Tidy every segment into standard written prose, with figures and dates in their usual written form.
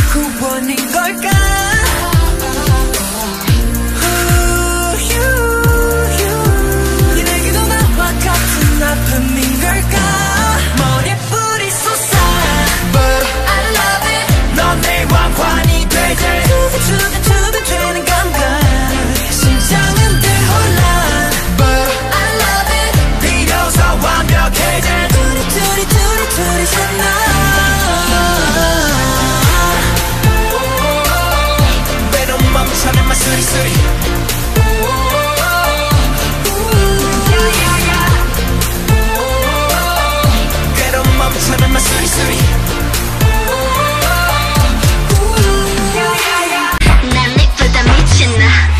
후원인 걸까? 내게도 나와 같은 아픔인 걸까? 머리뿌리 솟아 But I love it 넌 내 왕관이 되지 두근두근 되는 건가? 심장은 늘 혼란 But I love it 비로소 완벽해질 둘이서 나 외로움 멈춰낸 맘 수리수리 괴로움 멈춰낸 맘 수리수리 난 니보다 미친나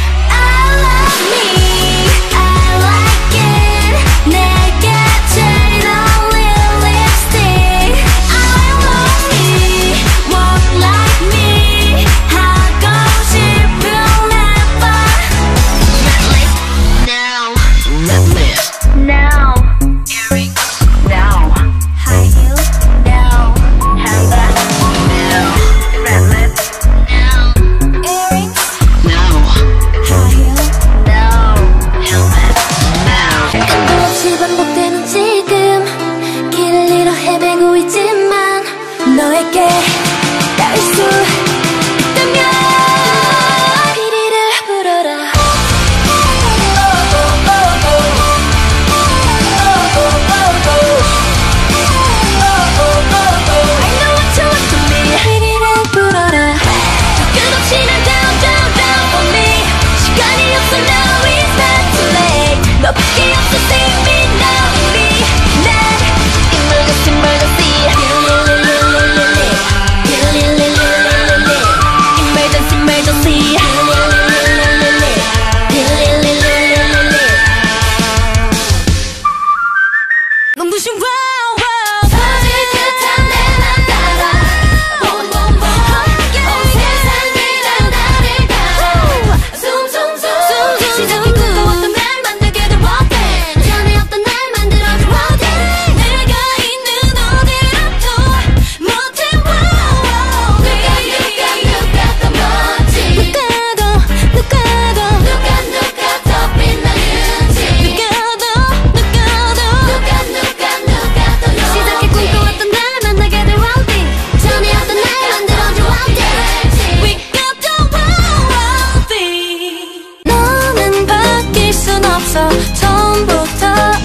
처음부터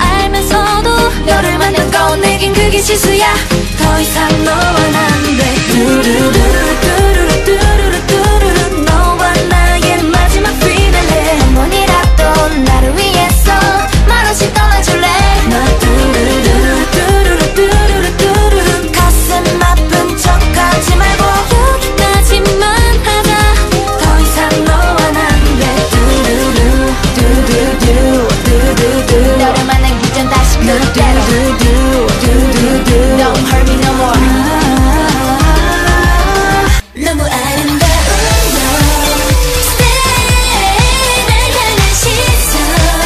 알면서도 너를 만난 건 내겐 그게 실수야. 더 이상 너와 안 돼. 뚜루루루 뚜루루 뚜루루 너와 나의 마지막 피날레. 한 번이라도 나를 위해서 말없이 떠나줄래. 너 뚜루루루 뚜루루 뚜루루 뚜루루 가슴 아픈 척하지 말고 여기까지만 하자. 더 이상 너와 안 돼. 뚜루루 뚜루루 뚜루루 너를 만나기 전 다시 그대로 Don't hurt me no more. 너무 아름다운 너 Stay 날 향한 시선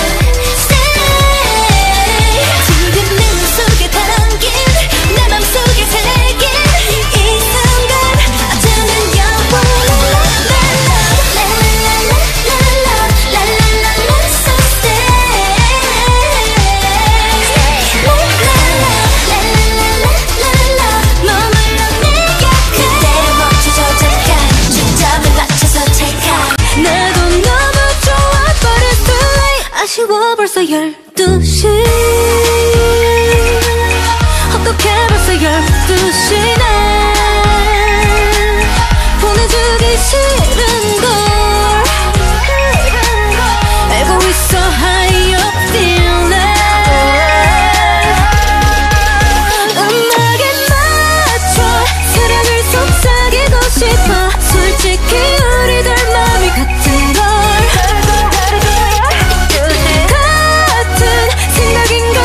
Stay 지금 내 눈 속에 담긴 내 맘속에 새긴 이 순간 어쩌면 영원해 라라라라라라라라라라 So stay 아쉬워 벌써 12시 어떡해 벌써 12시네 보내주기 싫은걸 알고 있어 how you feeling 음악에 맞춰 세력을 속삭이고 싶어 솔직히 우리들 마음이 같은 걸 같은 생각인 걸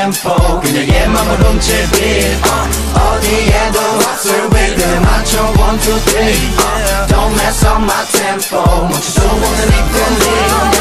tempo 그녀의 맘을 훔칠 beat 어디에도 없을 rhythm 맞춰 1, 2, 3 Don't mess up my tempo 멈출 수 없는 이 feeling